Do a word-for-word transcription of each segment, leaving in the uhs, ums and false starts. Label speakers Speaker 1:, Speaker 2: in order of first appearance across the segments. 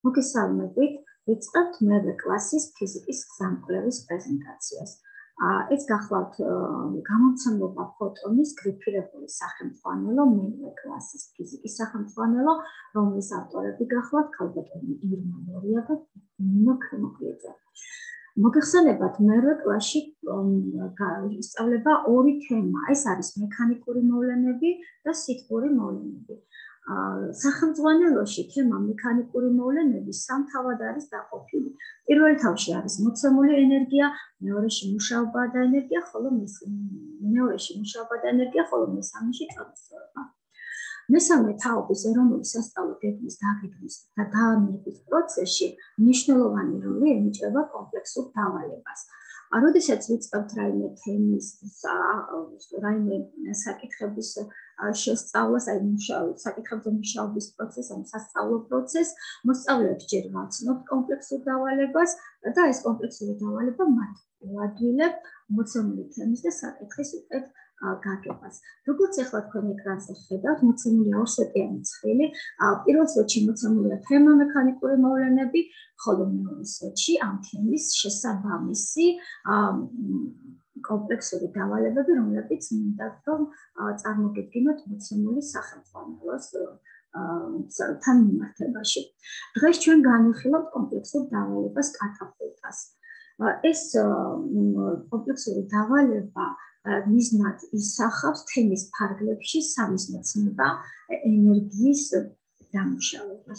Speaker 1: მოგესალმებით, ვიწყებთ მერვე კლასის ფიზიკის გზამკვლევის პრეზენტაციას. ეს გახლავთ გამომცემლობა ფოტონის გრიფირებული სახელმძღვანელო მერვე კლასის ფიზიკის სახელმძღვანელო, რომლის ავტორები გახლავთ ქალბატონი ირმა, ლორია და ნინო ქემოკლიძე. მოგეხსენებათ, მერვე კლასში ისწავლება ორი თემა, ეს არის მექანიკური მოვლენები და სითბური მოვლენები. სახელმძღვანელოში თემა მექანიკური მოვლენები სამ თავად არის დაყოფილი. პირველ თავში არის მოცემული ენერგია, მეორეში მუშაობა და ენერგია, ხოლო მეორეში მუშაობა და ენერგია, ხოლო მესამეში წონასწორობა. მესამე თაობის ეროვნული სასწავლო გეგმის დაგეგმვის და დაამერგვის პროცესში მნიშვნელოვანი როლი ენიჭება კომპლექსურ დავალებას. როდესაც ვიწყებთ რაიმე თემის, რაიმე საკითხების შესწავლას, აი საკითხებზე მუშაობის პროცესს, ან სასწავლო პროცესს, მოსწავლეებს ჯერ ვაცნობთ კომპლექსურ დავალებას და ეს კომპლექსური დავალება მათ უადვილებ მოცემული თემის და საკითხის უკეთ გაგებას. როგორც ახლა თქვენ ეკრანზე ხედავთ, მოცემულია ორსვეტიანი ცხრილი. პირველ სვეტში მოცემულია თემა მექანიკური მოვლენები, ხოლო მეორე სვეტში ამ თემის შესაბამისი კომპლექსური დავალებები, რომლებიც მინდა რომ წარმოგედგინოთ მოცემული სახელმძღვანელოს თან მიმართებაში. დღეს ჩვენ განვიხილავთ კომპლექსურ დავალებას კატაპულტას. ეს კომპლექსური დავალება მიზნად ისახავს თემის ფარგლებში სამიზნეცნება ენერგიის დამუშავებას.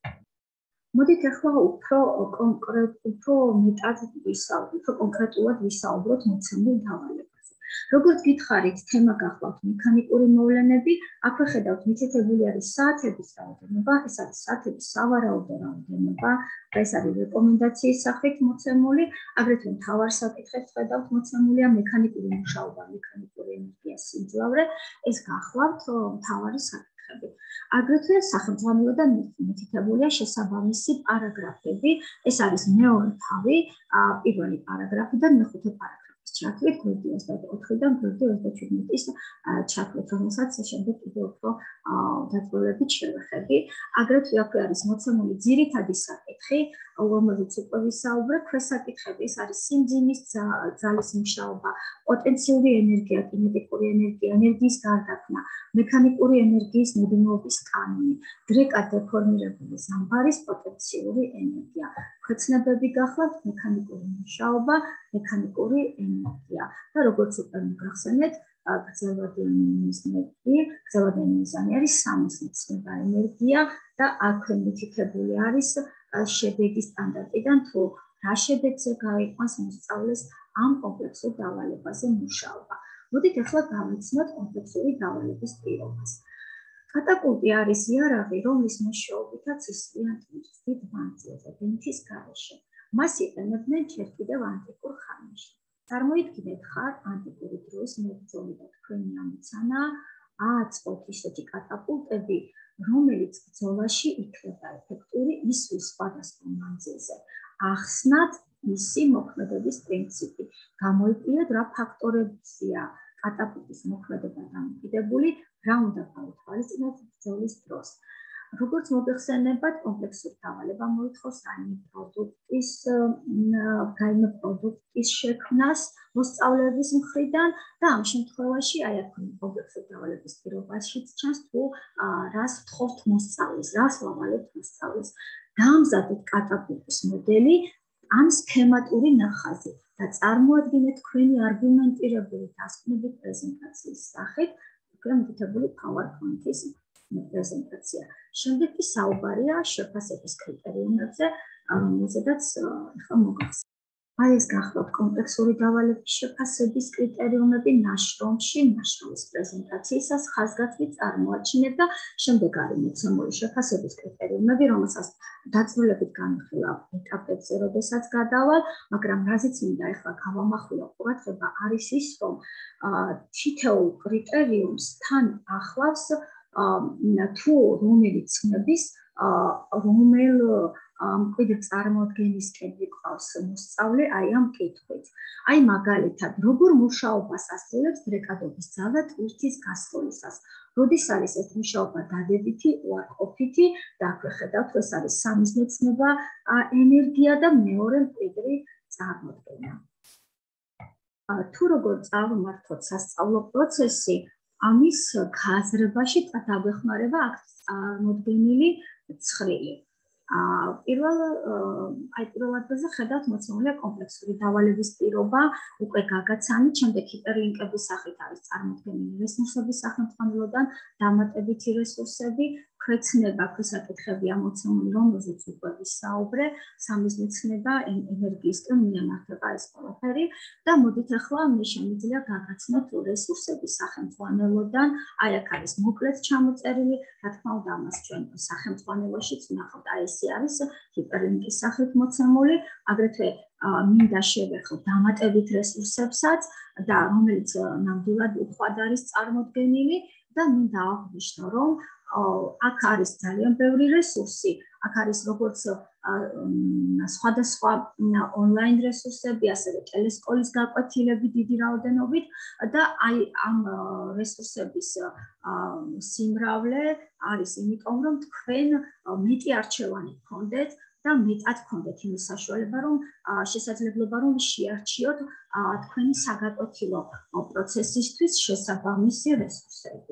Speaker 1: მოდით ახლა უფრო კონკრეტ, უფრო მეტად ვისაუბროთ, უფრო კონკრეტულად ვისაუბროთ მოცემულ დავალებაზე. როგორც გითხარით, თემა გახლავთ მექანიკური მოვლენები, აქვე ხედავთ მითითებული არის საათების რაოდენობა, ეს არის საათების სავარაუდო რაოდენობა, ეს არის რეკომენდაციის სახით მოცემული, აგრეთვე მთავარ საკითხებს ხედავთ მოცემულია მექანიკური მუშაობა, მექანიკური ენერგიის სიმძლავრე, ეს გახლავთ მთავარი საკითხები. აგრეთვე სახელმძღვანელოდან მითითებულია შესაბამისი პარაგრაფები, ეს არის მეორე თავი, პირველი პარაგრაფიდან მეხუთე პარაგრაფის ჩათვლით, გვერდი ოცდაოთხიდან გვერდი ოცდაჩვიდმეტის ჩათვლით, რომელსაც შემდეგ კიდევ უფრო დაწვრილებით შევეხები. აგრეთვე აქვე არის მოცემული ძირითადი საკითხი, რომელზეც უკვე ვისაუბრეთ, ქვესაკითხები, ეს არის სიმძიმის ძალის მუშაობა, პოტენციური ენერგია, კინეტიკური ენერგია, ენერგიის გარდაქმნა, მექანიკური ენერგიის ნებინაობის კანონი, დრეკად დეფორმირებული ზამბარის პოტენციური ენერგია. ქვეცნებები გახლავთ მექანიკური მუშაობა, მექანიკური ენერგია და როგორც უკვე მოგახსენეთ, გრძელვადიანი მიზნები, გრძელვადიანი მიზანი არის სამიზნეცნება ენერგია და აქვე მითითებული არის შედეგის სტანდარტიდან თუ რა შედეგზე გაიყვანს მოსწავლეს ამ კომპლექსურ დავალებაზე მუშაობა. მოდით ახლა გავიცნოთ კომპლექსური დავალების პირობას. კატაპულტი არის იარაღი, რომლის მეშვეობითაც ისვიან ტვირთს დიდ მანძილზე ბინთის გარეშე. მას იყენებდნენ ჯერ კიდევ ანტიკურ ხანაში. წარმოიდგინეთ ხარ ანტიკური დროის მებრძოლი და თქვენი ამოცანაა ააწყოთ ისეთი კატაპულტები, რომელიც ბრძოლაში იქნება ეფექტური ისვის სხვადასხვა მანძილზე. ახსნათ მისი მოქმედების პრინციპი. გამოიყენეთ რა ფაქტორებია კატაპულტის მოქმედება დამოკიდებული, რა უნდა გაუთვალისწინოთ ბრძოლის დროს. როგორც მოგეხსენებათ, კომპლექსური დავალება მოითხოვს რაიმე პროდუქტის, რაიმე პროდუქტის შექმნას მოსწავლეების მხრიდან და ამ შემთხვევაში აი აქ კომპლექსური დავალების პირობაშიც ჩანს თუ რას ვთხოვთ მოსწავლეს, რას ვავალებთ მოსწავლეს. დაამზადეთ კატაპულტის მოდელი ან სქემატური ნახაზი და წარმოადგინეთ თქვენი არგუმენტირებული დასკვნები პრეზენტაციის სახით, უკვე მითითებული PowerPoint-ის პრეზენტაცია. შემდეგ კი საუბარია შეფასების კრიტერიუმებზე, რომელზედაც ახლა მოგახსენებთ. აი ეს გახლავთ კომპლექსური დავალების შეფასების კრიტერიუმები ნაშრომში, ნაშრომის პრეზენტაციისას ხაზგასმით წარმოაჩინეთ და შემდეგ არის მოცემული შეფასების კრიტერიუმები, რომელსაც დაწვრილებით განვიხილავ ეტაპებზე, როდესაც გადავალ, მაგრამ რაზეც მინდა ახლა გავამახვილო ყურადღება არის ის, რომ თითოეულ კრიტერიუმს თან ახლავს თუ რომელი ცნების, რომელ მკვიდრ წარმოადგენისკენ ვიყავს მოსწავლე აი ამ კითხვით. აი მაგალითად, როგორ მუშაობას ასრულებს დრეკადობის ძალა ტვირთის გასროლისას, როდის არის ეს მუშაობა დადებითი, უარყოფითი და აქვე ხედავთ, ეს არის სამიზნეცნება, ენერგია და მეორე მკვიდრი წარმოდგენა. თუ როგორ წარმართოთ სასწავლო პროცესი, ამის გაზრებაში დაგვეხმარება აქ წარმოდგენილი ცხრილი. პირველ აი პირველ ადგილზე ხედავთ მოცემულია კომპლექსური დავალების პირობა, უკვე გაგაცანით, შემდეგ ჰიპერლინკების სახით არის წარმოდგენილი რესურსების სახელმძღვანელოდან დამატებითი რესურსები, ქვეცნება, ქვესაკითხებია მოცემული, რომელზეც უკვე ვისაუბრე, სამიზნეცნება, ენერგიისკენ მიემართება ეს ყველაფერი და მოდით ახლა მე შემიძლია გაგაცნოთ რესურსების სახელმძღვანელოდან, აი აქ არის მოკლედ ჩამოწერილი, რა თქმა უნდა ამას ჩვენ სახელმძღვანელოშიც ვნახავთ, აი ეს არის ჰიპერლინკის სახით მოცემული, აგრეთვე მინდა შევეხოთ დამატებით რესურსებსაც და რომელიც ნამდვილად უხვად არის წარმოდგენილი და მინდა აღვნიშნო, რომ აქ არის ძალიან ბევრი რესურსი, აქ არის როგორც სხვადასხვა ონლაინ რესურსები, ასევე ტელესკოლის გაკვეთილები დიდი რაოდენობით და აი ამ რესურსების სიმრავლე არის იმიტომ, რომ თქვენ მეტი არჩევანი გქონდეთ და მეტად გქონდეთ იმის საშუალება, რომ შესაძლებლობა რომ შეარჩიოთ თქვენი საგაკვეთილო პროცესისთვის შესაბამისი რესურსები.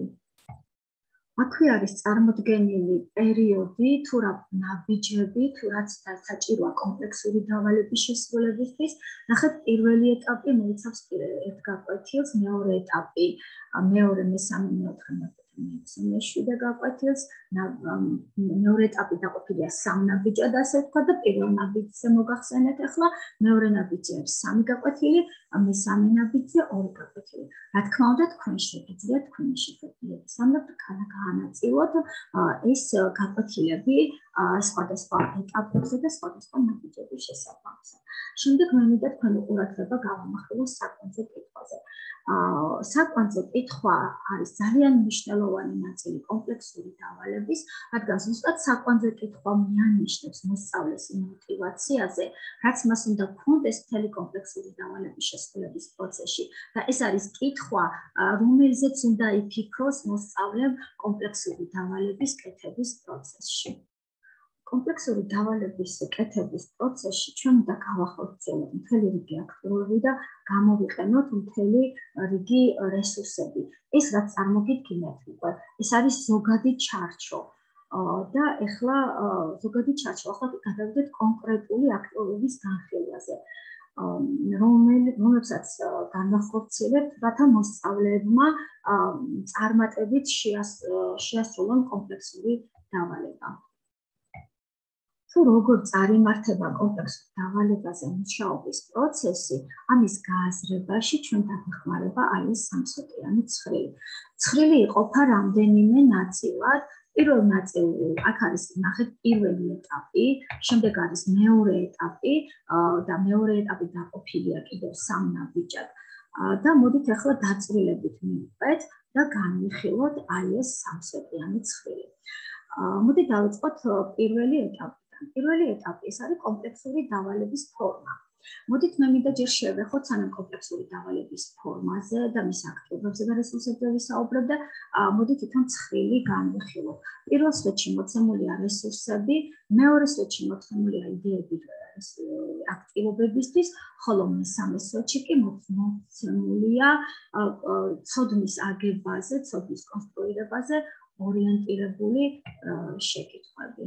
Speaker 1: აქვე არის წარმოდგენილი პერიოდი, თუ რა ნაბიჯები, თუ რაც საჭიროა კომპლექსური დავალების შესრულებისთვის. ნახეთ, პირველი ეტაპი მოიცავს ერთ გაკვეთილს, მეორე ეტაპი, მეორე, მესამე, მეოთხე, მეექვსე, მეშვიდე გაკვეთილს, მეორე ეტაპი დაყოფილია სამ ნაბიჯად, ასე ვთქვა და პირველ ნაბიჯზე მოგახსენეთ ახლა, მეორე ნაბიჯზე არის სამი გაკვეთილი, მესამე ნაბიჯზე ორი გაკვეთილი. რა თქმა უნდა, თქვენ შეგიძლიათ თქვენი შეხედულების ამბავ გაანაწილოთ ეს გაკვეთილები სხვადასხვა ეტაპებზე და სხვადასხვა ნაბიჯების შესაბამისად. შემდეგ მე მინდა თქვენი ყურადღება გავამახვილოს საკვანძე კითხვაზე. საკვანძე კითხვა არის ძალიან მნიშვნელოვანი ნაწილი კომპლექსური დავალების, რადგან ზუსტად საკვანძე კითხვა მიანიშნებს მოსწავლეს მოტივაციაზე, რაც მას უნდა გქონდეს მთელი კომპლექსური დავალების შესრულების პროცესში და ეს არის კითხვა, რომელზეც უნდა იფიქროს მოსწავლემ კომპლექსური დავალების კეთების პროცესში. კომპლექსური დავალების კეთების პროცესში ჩვენ უნდა გავახორციელოთ მთელი რიგი აქტივობები და გამოვიყენოთ მთელი რიგი რესურსები. ეს რაც წარმოგიდგენთ უკვე, ეს არის ზოგადი ჩარჩო და ეხლა ზოგადი ჩარჩო, ახლა გადავიდეთ კონკრეტული აქტივობების განხილვაზე, რომლებსაც განვახორციელებთ, რათა მოსწავლეებმა წარმატებით შეასრულონ კომპლექსური დავალება. თუ როგორ წარიმართება კომპლექსურ დავალებაზე მუშაობის პროცესი, ამის გააზრებაში ჩვენ დაგვეხმარება აი ეს სამსეტიანი ცხრილი. ცხრილი იყოფა რამდენიმე ნაწილად. პირველ ნაწილში აქ არის ნახეთ პირველი ეტაპი, შემდეგ არის მეორე ეტაპი და მეორე ეტაპი დაყოფილია კიდევ სამ ნაბიჯად. და მოდით ახლა დაწვრილებით მივყვეთ და განვიხილოთ აი ეს სამსეტიანი ცხრილი. მოდით დავიწყოთ პირველი ეტაპი. პირველი ეტაპი ეს არის კომპლექსური დავალების ფორმა. მოდით მე მინდა ჯერ შევეხოთ სანამ კომპლექსური დავალების ფორმაზე და მის აქტივობებზე და რესურსებზე ვისაუბრებ და მოდით თვითონ ცხრილი განვიხილოთ. პირველ სვეტში მოცემულია რესურსები, მეორე სვეტში მოცემულია იდეები აქტივობებისთვის, ხოლო მესამე სვეტში კი მოცემულია ცოდნის აგებაზე, ცოდნის კონსტრუირებაზე ორიენტირებული შეკითხვები.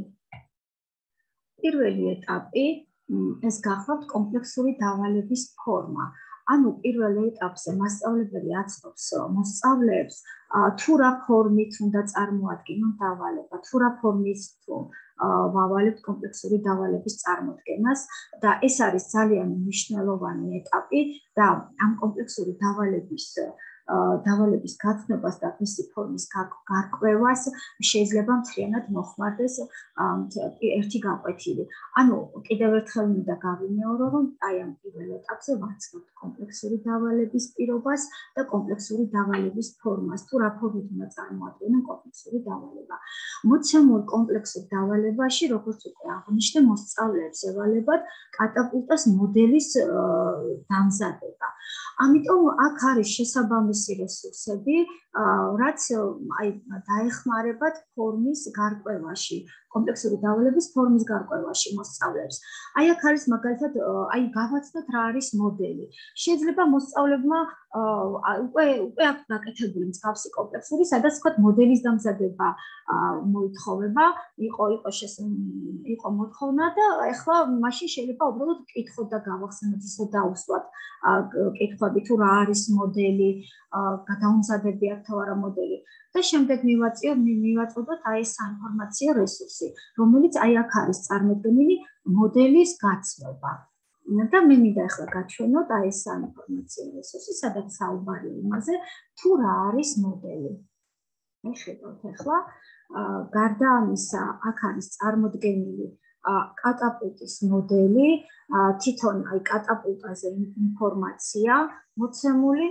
Speaker 1: პირველი ეტაპი ეს გახლავთ კომპლექსური დავალების ფორმა. ანუ პირველ ეტაპზე მასწავლებელი აცნობს მოსწავლეებს თუ რა ფორმით უნდა წარმოადგინონ დავალება, თუ რა ფორმის ვავალებთ კომპლექსური დავალების წარმოდგენას და ეს არის ძალიან მნიშვნელოვანი ეტაპი და ამ კომპლექსური დავალების დავალების გაცნობას და მისი ფორმის გარკვევას შეიძლება მთლიანად მოხმარდეს ერთი გაკვეთილი. ანუ კიდევ ერთხელ მინდა გავიმეორო, რომ აი ამ პირველ ეტაპზე ვაცნობთ კომპლექსური დავალების პირობას და კომპლექსური დავალების ფორმას, თუ რა ფორმით უნდა წარმოადგენენ კომპლექსური დავალება. მოცემულ კომპლექსურ დავალებაში, როგორც უკვე აღნიშნე, მოსწავლეებს ევალებათ კატაპულტას მოდელის დამზადება. ამიტომ აქ არის შესაბამისი რესურსები, რაც აი დაეხმარებათ ფორმის გარკვევაში, კომპლექსური დავალების ფორმის გარკვევაში მოსწავლეებს. აი აქ არის მაგალითად აი გავაცნოთ რა არის მოდელი. შეიძლება მოსწავლებმა უკვე უკვე აქვს გაკეთებული მსგავსი კომპლექსური, სადაც თქვა მოდელის დამზადება მოითხოვება, იყო იყო იყო მოთხოვნა და ეხლა მაშინ შეიძლება უბრალოდ კითხოთ და გავახსენოთ ისე დაუსვათ კითხვები თუ რა არის მოდელი, გადაუმზადებიათ თუ არა მოდელი. და შემდეგ მივაწიოთ მივაწოდოთ აი ეს საინფორმაციო რესურსი, რომელიც აი აქ არის წარმოდგენილი მოდელის გაცნობა. და მე მინდა ახლა გაჩვენოთ აი ეს საინფორმაციო რესურსი, სადაც საუბარია იმაზე, თუ რა არის მოდელი. აი ხედავთ ახლა, გარდა ამისა, აქ არის წარმოდგენილი კატაპულტის მოდელი, თვითონ აი კატაპულტაზე ინფორმაცია მოცემული.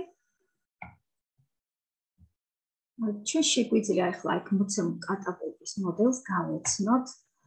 Speaker 1: ჩვენ შეგვიძლია ახლა იქ მოცემულ კატაპულტის მოდელს გავეცნოთ.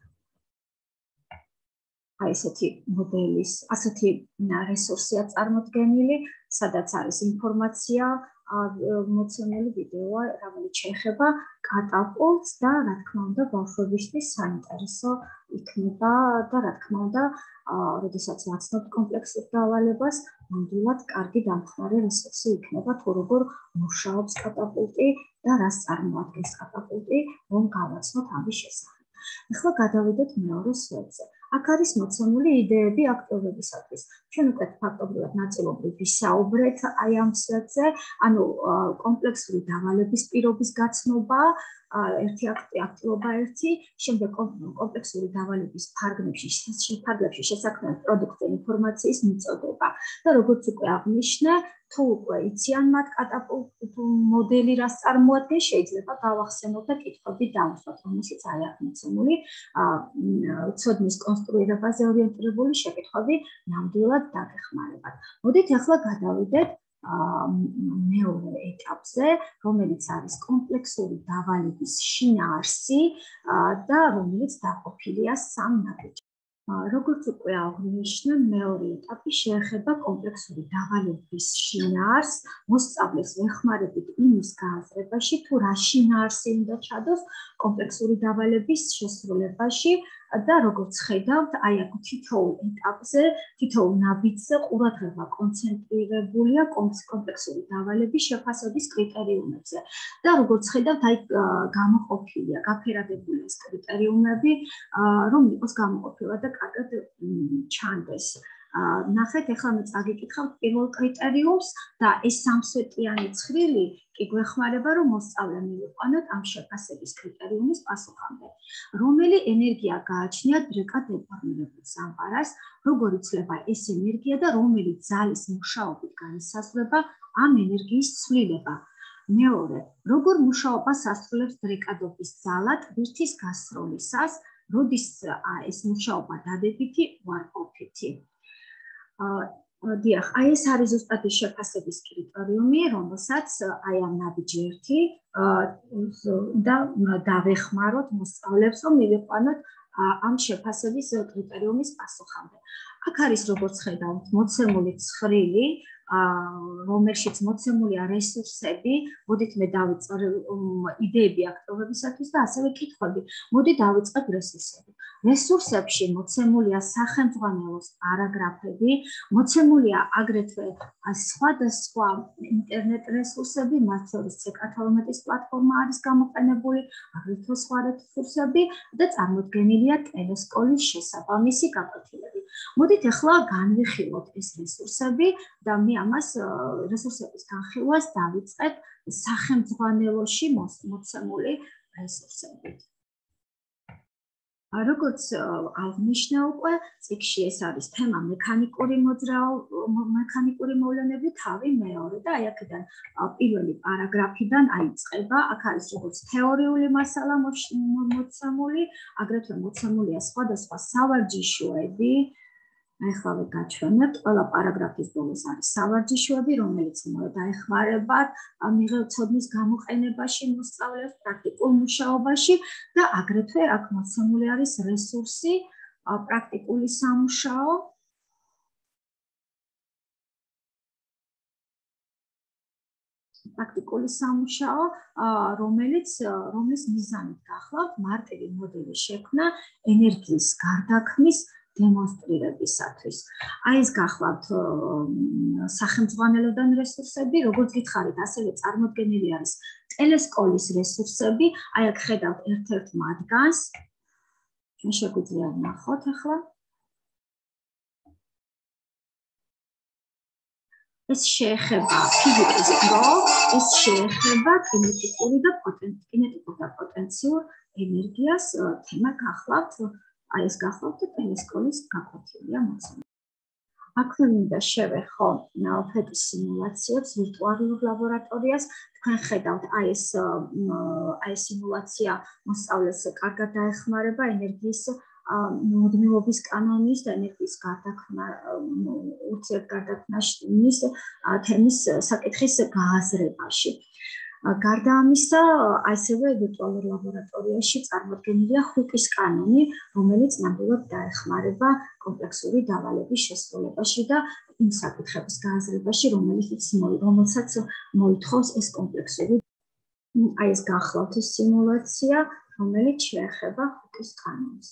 Speaker 1: აი ესეთი მოდელის, ასეთი რესურსია წარმოდგენილი, სადაც არის ინფორმაცია მოცემული ვიდეოა, რომელიც შეეხება კატაპულტს და რა თქმა უნდა ბავშვებისთვის საინტერესო იქნება და რა თქმა უნდა, როდესაც ვაცნობთ კომპლექსურ დავალებას, ნამდვილად კარგი დამხმარე რესურსი იქნება თუ როგორ მუშაობს კატაპულტი და რას წარმოადგენს კატაპულტი, რომ გავაცნოთ ამის შესახებ. ახლა გადავიდეთ მეორე სვეტზე. აქ არის მოცემული იდეები აქტივობებისათვის. ჩვენ უკვე ფაქტობრივად ნაწილობრივ ვისაუბრეთ აი ამ სვეტზე, ანუ კომპლექსური დავალების პირობის გაცნობა, ერთი აქტივობა ერთი, შემდეგ კომპლექსური დავალების ფარგლებში ფარგლებში შესაქმნელ პროდუქტზე ინფორმაციის მიწოდება. და როგორც უკვე აღნიშნე, თუ უკვე იციან მათ კატაპულტ მოდელი რას წარმოადგენს, შეიძლება გავახსენოთ და კითხვები დავუსვათ, რომელშიც აი აქ მოცემული ცოდნის კონსტრუირებაზე ორიენტირებული შეკითხვები ნამდვილად დაგეხმარებათ. მოდით ახლა გადავიდეთ მეორე ეტაპზე, რომელიც არის კომპლექსური დავალების შინაარსი და რომელიც დაყოფილია სამ ნაბიჯად. როგორც უკვე აღნიშნე, მეორე ეტაპი შეეხება კომპლექსური დავალების შინაარსს, მოსწავლეს ვეხმარებით იმის გააზრებაში, თუ რა შინაარსი უნდა ჩადოს კომპლექსური დავალების შესრულებაში და როგორც ხედავთ, აი აქ თითოეულ ეტაპზე, თითოეულ ნაბიჯზე ყურადღება კონცენტრირებულია კომპლექსური დავალების შეფასების კრიტერიუმებზე. და როგორც ხედავთ, აი გამოყოფილია, გაფერადებულია ეს კრიტერიუმები, რომ იყოს გამოყოფილად და კარგად ჩანდეს. ნახეთ, ახლა მე წაგიკითხავთ პირველ კრიტერიუმს და ეს სამსვეტიანი ცხრილი კი გვეხმარება, რომ მოსწავლე მივიყვანოთ ამ შეფასების კრიტერიუმის პასუხამდე. რომელი ენერგია გააჩნიათ დრეკად დეფორმირებულ სამყაროს, როგორ იცვლება ეს ენერგია და რომელი ძალის მუშაობით განისაზღვრება ამ ენერგიის ცვლილება. მეორე, როგორ მუშაობას ასრულებს დრეკადობის ძალა ტვირთის გასროლისას, როდის ეს მუშაობა დადებითი უარყოფითი. დიახ, აი ეს არის ზუსტად ის შეფასების კრიტერიუმი, რომელსაც აი ამ ნაბიჯი ერთი და დავეხმაროთ მოსწავლეებს, რომ მივიყვანოთ ამ შეფასების კრიტერიუმის პასუხამდე. აქ არის როგორც ხედავთ, მოცემული ცხრილი, რომელშიც მოცემულია რესურსები, მოდით მე დავიწყებ იდეები აქტივობებისათვის და ასევე კითხვები. მოდი დავიწყებ რესურსები. რესურსებში მოცემულია სახელმძღვანელოს პარაგრაფები, მოცემულია აგრეთვე სხვადასხვა ინტერნეტ რესურსები, მათ შორის ცე კათოლმეტის პლატფორმა არის გამოყენებული, აგრეთვე სხვა რესურსები და წარმოდგენილია ტელესკოლის შესაბამისი გაკვეთილები. მოდით ახლა განვიხილოთ ეს რესურსები და მე ამას რესურსების განხილვას დავიწყებ სახელმძღვანელოში მოცემული რესურსებით. როგორც აღნიშნე უკვე, წიგნში ეს არის თემა მექანიკური მექანიკური მოვლენები, თავი მეორე და აი აქედან პირველი პარაგრაფიდან აიწყება, აქ არის როგორც თეორიული მასალა მოცემული, აგრეთვე მოცემულია სხვადასხვა სავარჯიშოები. ახლა გაჩვენებთ, ყველა პარაგრაფის ბოლოს არის სავარჯიშოები, რომელიც დაეხმარებათ მიღწევა ცოდნის გამოყენებაში, მოსწავლეებს პრაქტიკულ მუშაობაში და აგრეთვე აქ მოცემული არის რესურსი, პრაქტიკული სამუშაო. პრაქტიკული სამუშაო, რომელიც რომლის მიზანით გახლავთ მარტივი მოდელის შექმნა ენერგიის გარდაქმნის დემონსტრირებისათვის. Აი ეს გახლავთ სახელმძღვანელოდან რესურსები, როგორც გითხარით, ასევე წარმოდგენილი არის ტელესკოლის რესურსები. Აი აქ ხედავთ ერთ-ერთ მათგანს. ჩვენ შეგვიძლია ვნახოთ ახლა. ეს შეეხება ფიზიკის დრო, ეს შეეხება კინეტიკური და კინეტიკურ და პოტენციურ ენერგიას თემა გახლავთ. Აი ეს გახლავთ ტელესკოლის გაკვეთილია მოცემული. აქვე მინდა შევეხო ფეტის სიმულაციებს, ვირტუალურ ლაბორატორიას. თქვენ ხედავთ, აი ეს აი ეს სიმულაცია მოსწავლეს კარგად დაეხმარება ენერგიის მუდმივობის კანონის და ენერგიის გარდაქმნა ურთიერთგარდაქმნის თემის საკითხის გააზრებაში. გარდა ამისა, ასევე ვირტუალურ ლაბორატორიაში წარმოდგენილია ჰუკის კანონი, რომელიც ნამდვილად დაეხმარება კომპლექსური დავალების შესრულებაში და იმ საკითხების გააზრებაში, რომელსაც მოითხოვს ეს კომპლექსური. Აი ეს გახლავთ ის სიმულაცია, რომელიც შეეხება ჰუკის კანონს.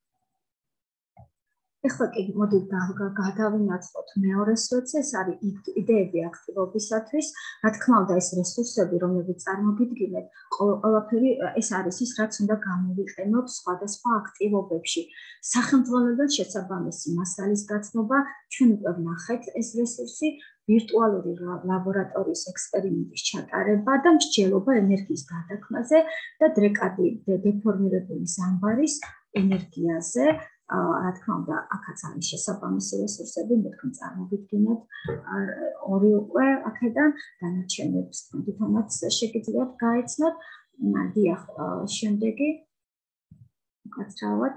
Speaker 1: ეხლა კი მოდით გადავინაცვლოთ მეორე სვეტს, ეს არის იდეები აქტივობისათვის. Რა თქმა უნდა, ეს რესურსები, რომლებიც წარმოგიდგინეთ, ყველაფერი ეს არის ის, რაც უნდა გამოვიყენოთ სხვადასხვა აქტივობებში. სახელმძღვანელოდან შესაბამისი მასალის გაცნობა, ჩვენ უკვე ვნახეთ ეს რესურსი, ვირტუალური ლაბორატორიის ექსპერიმენტის ჩატარება და მსჯელობა ენერგიის გარდაქმნაზე და დრეკადი დეფორმირებული ზამბარის ენერგიაზე. რა თქმა უნდა, აქაც არის შესაბამისი რესურსები, მე თქვენ წარმოგიდგინეთ ორი უკვე აქედან დანარჩენებს თვითონაც შეგიძლიათ გაეცნოთ. დიახ, შემდეგი უკაცრავად.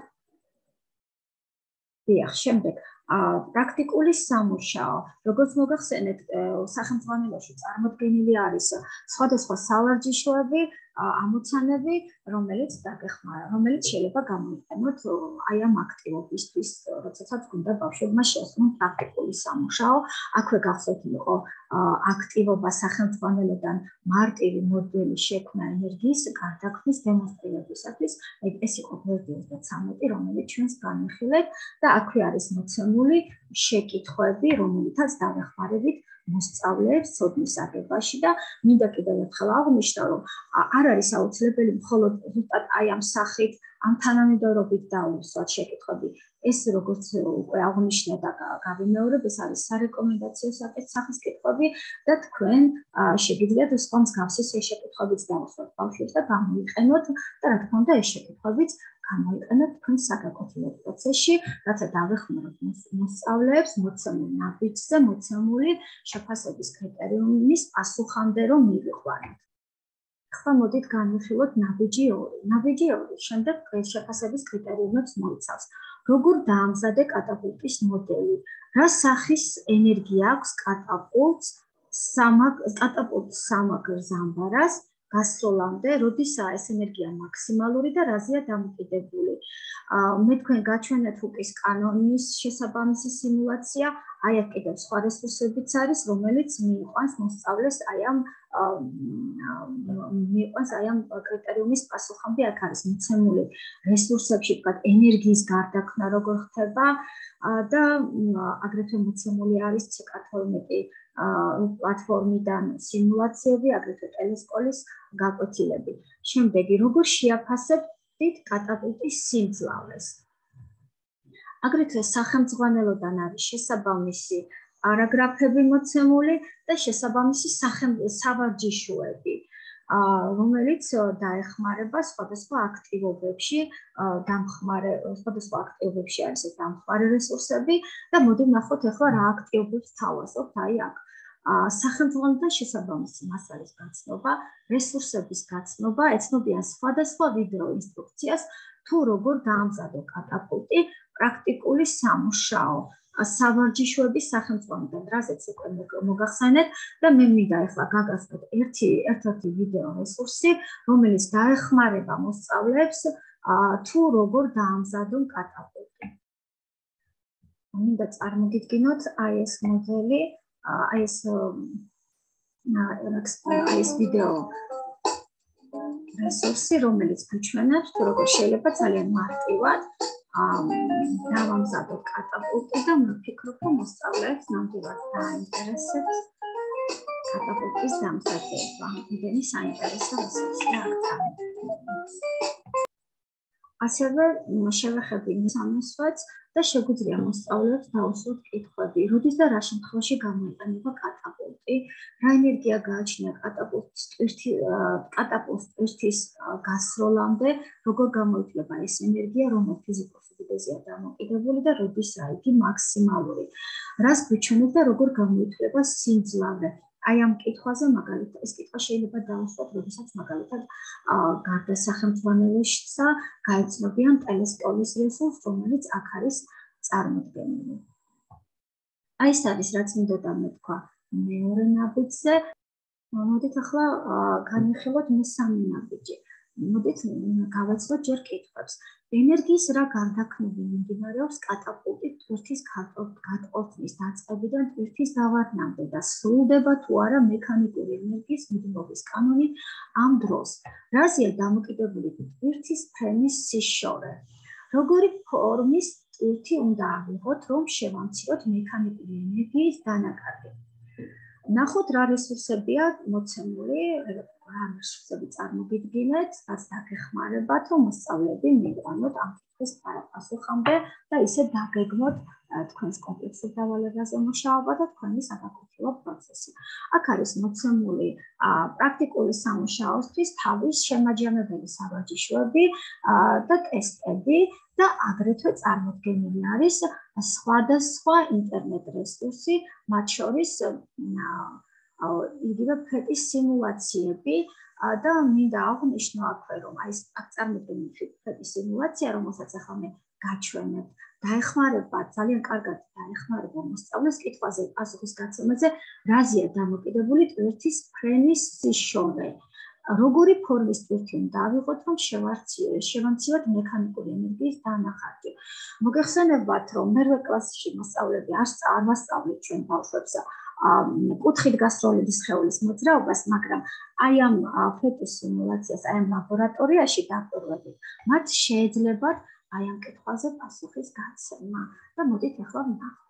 Speaker 1: დიახ, შემდეგ პრაქტიკული სამუშაო. როგორც მოგახსენეთ, სახელმძღვანელოში წარმოდგენილი არის სხვადასხვა სავარჯიშოები, ამოცანები, რომელიც დაგეხმარა, რომელიც შეიძლება გამოიყენოთ აი ამ აქტივობისთვის, როდესაც გვინდა ბავშვებმა შეასრულონ პრაქტიკული სამუშაო. აქვე გახსოვთ იყო აქტივობა სახელმძღვანელოდან მარტივი მოდელის შექმნა ენერგიის გარდაქმნის დემონსტრირებისათვის. ეს იყო გვერდი ოცდათვრამეტი, რომელიც ჩვენს განვიხილეთ და აქვე არის მოცემული შეკითხვები, რომელთაც დავეხმარებით მოსწავლეებს ცოდნის აგებაში და მინდა კიდევ ერთხელ აღვნიშნო, რომ არ არის აუცილებელი მხოლოდ ზუსტად აი ამ სახით, ამ თანამედროვით დაუსვათ შეკითხვები. ეს როგორც უკვე აღვნიშნე და გავიმეორებ, ეს არის სარეკომენდაციო სახის კითხვები და თქვენ შეგიძლიათ სხვა მსგავსი შეკითხვებიც დაუსვათ ბავშვებს და გამოიყენოთ და რა თქმა უნდა ეს შეკითხვებიც გამოიყენოთ თქვენ საგაკეთილო პროცესში, რათა დავეხმაროთ მოსწავლეებს მოცემულ ნაბიჯზე მოცემული შეფასების კრიტერიუმის პასუხამდე რომ მივიყვანოთ. ახლა მოდით განვიხილოთ ნაბიჯი ორი. ნაბიჯი ორი შემდეგ შეფასების კრიტერიუმებს მოიცავს. როგორ დაამზადე კატაპულტის მოდელი? რა სახის ენერგია აქვს კატაპულტს კატაპულტს სამაგრ ზამბარას გასროლამდე, როდისაა ეს ენერგია მაქსიმალური და რაზეა დამოკიდებული. მე თქვენ გაჩვენეთ ჰუკის კანონის შესაბამისი სიმულაცია, აი აქ კიდევ სხვა რესურსებიც არის, რომელიც მიიყვანს მოსწავლეს აი ამ მიიყვანს აი ამ კრიტერიუმის პასუხამდე. აქ არის მიცემული რესურსებში თქვა ენერგიის გარდაქმნა როგორ ხდება და აგრეთვე მოცემული არის ცეკათორმეტი პლატფორმიდან სიმულაციები, აგრეთვე ტელესკოლის გაკვეთილები. შემდეგი, როგორ შეაფასებთ კატაპულტის სიმძლავრეს? აგრეთვე სახელმძღვანელოდან არის შესაბამისი პარაგრაფები მოცემული და შესაბამისი სავარჯიშოები, რომელიც დაეხმარება სხვადასხვა აქტივობებში, დამხმარე სხვადასხვა აქტივობებში არის ეს დამხმარე რესურსები და მოდი ვნახოთ ახლა რა აქტივობებს თავაზობთ აი აქ. სახელმძღვანელოდან შესაბამისი მასალის გაცნობა, რესურსების გაცნობა, ეცნობიან სხვადასხვა ვიდეო ინსტრუქციას თუ როგორ დაამზადო კატაპულტი, პრაქტიკული სამუშაო, სავარჯიშოების სახელმძღვანელოდან, რაზეც უკვე მოგახსენეთ და მე მინდა ახლა გაგაცნოთ ერთი ერთ-ერთი ვიდეო რესურსი, რომელიც დაეხმარება მოსწავლეებს თუ როგორ დაამზადონ კატაპულტი. მინდა წარმოგიდგინოთ აი ეს მოდელი, აი ეს ეს ვიდეო რესურსი, რომელიც გვიჩვენებს, თუ როგორ შეიძლება ძალიან მარტივად დავამზადოთ კატაპულტი და მოვფიქროთ, რომ მოსწავლეებს ნამდვილად დაინტერესებს კატაპულტის დამზადება. იმდენი საინტერესო რესურსია აქ წარმოქმნილი. ასევე შევეხები მესამესვაც და შეგვიძლია მოსწავლეებს დაუსვათ კითხვები, როდის და რა შემთხვევაში გამოიყენება კატაპულტი, რა ენერგია გააჩნია კატაპულტის კატაპულტის ტვირთის გასროლამდე, როგორ გამოიწვება ეს ენერგია, რომელ ფიზიკურ უდიდესია დამოკიდებული და როდის რა იგი მაქსიმალური. რას გვიჩვენებს და როგორ გამოიწვება სიმძლავრე. აი ამ კითხვაზე მაგალითად ეს კითხვა შეიძლება დავუსვათ, როდესაც მაგალითად გარდა სახელმძღვანელოშია გაიცნობიან ტელესკოლის რესურსს, რომელიც აქ არის წარმოდგენილი. აი ეს არის რაც მინდოდა მეთქვა მეორე ნაბიჯზე. მოდით ახლა განვიხილოთ მესამე ნაბიჯი. მოდით გავაცნოთ ჯერ კითხვებს. ენერგიის რა გარდაქმნები მიმდინარეობს კატაპულტის ტვირთის გატყორწნის დაწყებიდან ტვირთის დავარდნამდე და სრულდება თუ არა მექანიკური ენერგიის მიდრობის კანონი ამ დროს. რაზეა დამოკიდებული ტვირთის ფრენის სიშორე? როგორი ფორმის ტვირთი უნდა ავიღოთ, რომ შევამციროთ მექანიკური ენერგიის დანაკარგი? ნახოთ რა რესურსებია მოცემული, რა რესურსები წარმოგიდგინეთ, რაც დაგეხმარებათ, რომ მოსწავლეები მივიყვანოთ ამ კითხვის პასუხამდე და ისე დაგეგმოთ თქვენს კომპლექსურ დავალებაზე მუშაობა და თქვენი საგაკეთილო პროცესი. აქ არის მოცემული პრაქტიკული სამუშაოსთვის თავის შემაჯამებელი სავარჯიშოები და ტესტები და აგრეთვე წარმოდგენილი არის სხვადასხვა ინტერნეტ რესურსი, მათ შორის იგივე ფეტის სიმულაციები და მინდა აღვნიშნო აქვე, რომ აი ეს აქ წარმოდგენილი ფეტის სიმულაცია, რომელსაც ახლა მე გაჩვენებ, დაეხმარება, ძალიან კარგად დაეხმარება მოსწავლეს კითხვაზე პასუხის გაცემაზე, რაზეა დამოკიდებული ტვირთის ფრენის სიშორე. როგორი ფორმის ტვირთი უნდა ავიღოთ, რომ შევამციროთ მექანიკური ენერგიის დანახარჯი. მოგეხსენებათ, რომ მერვე კლასში მოსწავლეები არ მასწავლეთ ჩვენ ბავშვებს კუთხით გასროლების სხეულის მოძრაობას, მაგრამ აი ამ ფეტის სიმულაციას, აი ამ ლაბორატორიაში დაკვირვებით, მათ შეეძლებათ აი ამ კითხვაზე პასუხის გაცემა და მოდით ახლა ვნახოთ.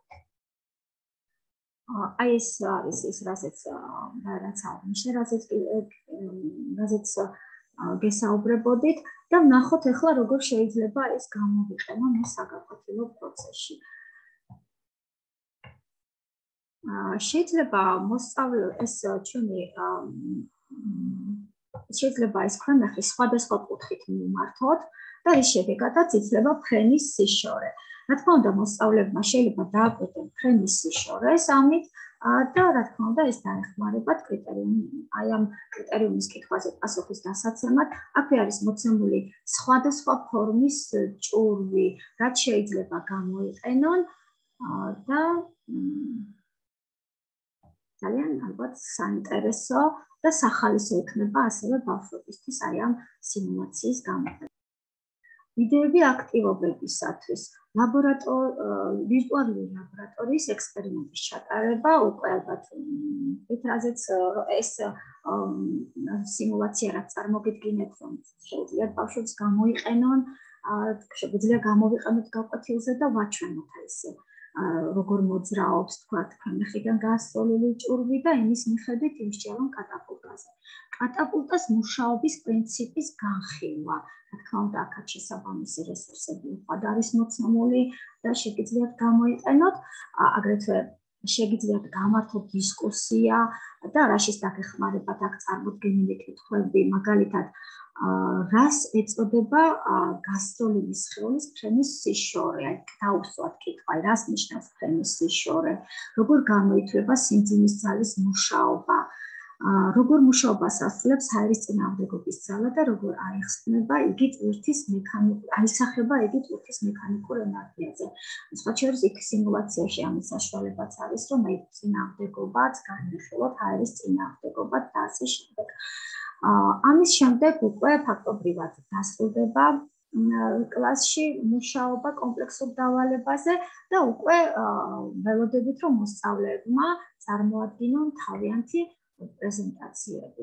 Speaker 1: აი ეს არის ის, რასაც რაც აღნიშნე, რასაც რასაც გესაუბრებოდით და ვნახოთ ახლა როგორ შეიძლება ეს გამოვიყენო მე საგაკეთილო პროცესში. შეიძლება მოსწავლე ეს ჩვენი შეიძლება ეს ქვემეხი სხვადასხვა კუთხით მიმართოთ და ის შედეგადაც იცლება ფრენის სიშორე. რა თქმა უნდა, მოსწავლებმა შეიძლება დააკვირდონ ფრენის სიშორეს ამით და რა თქმა უნდა, ეს დაეხმარებათ კრიტერიუმ, აი ამ კრიტერიუმის კითხვაზე პასუხის დასაცემად. აქვე არის მოცემული სხვადასხვა ფორმის ჭურვი, რაც შეიძლება გამოიყენონ და ძალიან ალბათ საინტერესო და სახალისო იქნება ასევე ბავშვებისთვის აი ამ სიმულაციის გამოყენება. იდეები აქტივობებისათვის ვირტუალური ლაბორატორიის ექსპერიმენტის ჩატარება უკვე ალბათ რაზეც ეს სიმულაცია რაც წარმოგიდგინეთ, რომ შეუძლიათ ბავშვებს გამოიყენონ, შეგვიძლია გამოვიყენოთ გაკვეთილზე და ვაჩვენოთ ეს როგორ მოძრაობს თქვა ქვემეხიდან გასროლილი ჭურვი და იმის მიხედვით იმსჯელონ კატაპულტაზე. კატაპულტას მუშაობის პრინციპის განხილვა. რა თქმა უნდა, აქაც შესაბამისი რესურსები უხვად არის მოცემული და შეგიძლიათ გამოიყენოთ. აგრეთვე შეგიძლიათ გამართოთ დისკუსია და რაშიც დაგეხმარებათ აქ წარმოდგენილი კითხვები, მაგალითად რას ეწოდება გასროლილი სხეულის ფრენის სიშორე? აი დაუსვათ კითხვა, რას ნიშნავს ფრენის სიშორე? როგორ გამოიწვება სიმძიმის ძალის მუშაობა? როგორ მუშაობას ასრულებს ჰაერის წინააღმდეგობის ძალა და როგორ აიხსნება იგი ტვირთის მექანიკურ, აისახება იგი ტვირთის მექანიკურ ენერგიაზე. სხვა შორის იქ სიმულაციაში ამის საშუალებაც არის, რომ აი წინააღმდეგობაც განვიხილოთ ჰაერის წინააღმდეგობად და ასე შემდეგ. ამის შემდეგ უკვე ფაქტობრივად დასრულდება კლასში მუშაობა კომპლექსურ დავალებაზე და უკვე ველოდებით, რომ მოსწავლეებმა წარმოადგინონ თავიანთი პრეზენტაციები.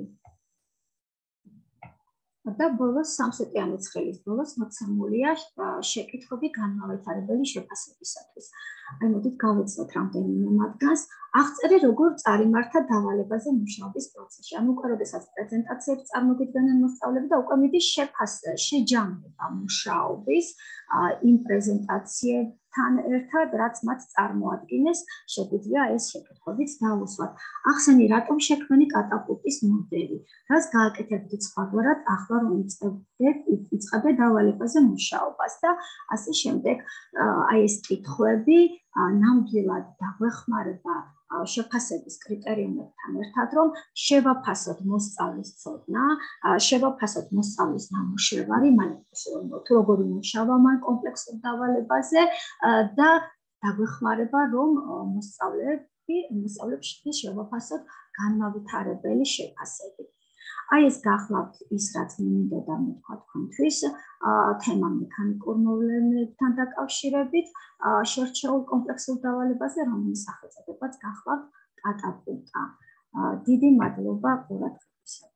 Speaker 1: და ბოლოს სამსეტიანი ცხელის ბოლოს მოცემულია შეკითხვები განმავითარებელი შეფასებისათვის. აი მოდით გავეცნოთ რამდენიმე მათგანს. აღწერე როგორ წარიმართა დავალებაზე მუშაობის პროცესში. ანუ უკვე როდესაც პრეზენტაციებს წარმოგიდგენენ მოსწავლეები და უკვე მიდის შეჯამება მუშაობის იმ პრეზენტაციებთან ერთად, რაც მათ წარმოადგენს, შეგვიძლია ეს შეკითხვებიც დავუსვათ. ახსენი რატომ შექმნი კატაპულტის მოდელი? რას გააკეთებდით სხვაგვარად ახლა რომ იწყებდე დავალებაზე მუშაობას და ასე შემდეგ. აი ეს კითხვები ნამდვილად დაგვეხმარება შეფასების კრიტერიუმებთან ერთად, რომ შევაფასოთ მოსწავლის ცოდნა, შევაფასოთ მოსწავლის ნამუშევარი, მან თუ როგორი მუშავა მან კომპლექსურ დავალებაზე და დაგვეხმარება, რომ მოსწავლეები, მოსწავლეებში შევაფასოთ განმავითარებელი შეფასები. აი ეს გახლავთ ის, რაც მინდოდა მეთქვა თქვენთვის, თემა მექანიკურ მოვლენებთან დაკავშირებით, შერჩეულ კომპლექსურ დავალებაზე, რომლის სახელწოდებაც გახლავთ კატაპულტა. დიდი მადლობა ყურადღებისთვის.